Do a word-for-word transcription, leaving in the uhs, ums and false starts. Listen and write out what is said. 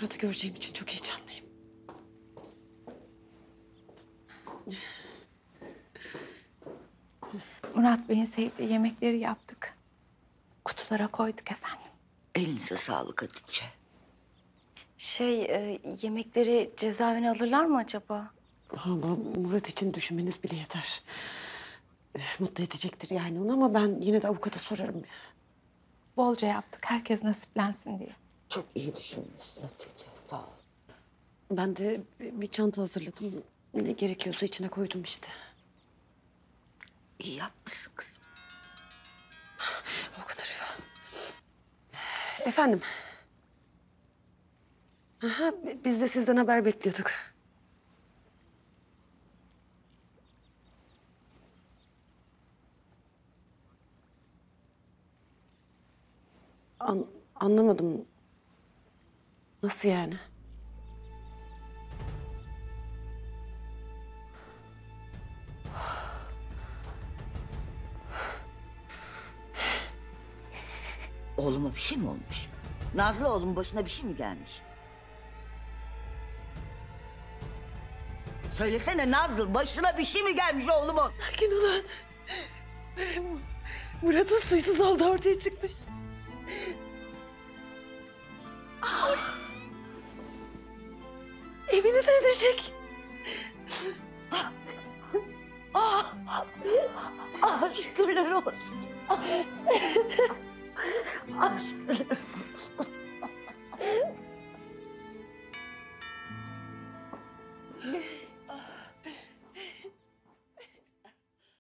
Murat'ı göreceğim için çok heyecanlıyım. Murat Bey'in sevdiği yemekleri yaptık. Kutulara koyduk efendim. Elinize sağlık Hatice. Şey, e, yemekleri cezaevine alırlar mı acaba? Ama Murat için düşünmeniz bile yeter. Üf, mutlu edecektir yani onu ama ben yine de avukata sorarım. Bolca yaptık herkes nasiplensin diye. Çok iyi düşünmüşsün Hatice. Sağ ol. Ben de bir çanta hazırladım. Ne gerekiyorsa içine koydum işte. İyi yapmışsın kızım. Avukat arıyor. Efendim? Aha, biz de sizden haber bekliyorduk. An anlamadım. Nasıl yani? Oğluma bir şey mi olmuş? Nazlı oğlumun başına bir şey mi gelmiş? Söylesene Nazlı, başına bir şey mi gelmiş oğlumun? Sakin olun. Murat'ın suysuz olduğu ortaya çıkmış. Evinize öldürecek. Ah, ah şükürler olsun. Ah şükürler olsun.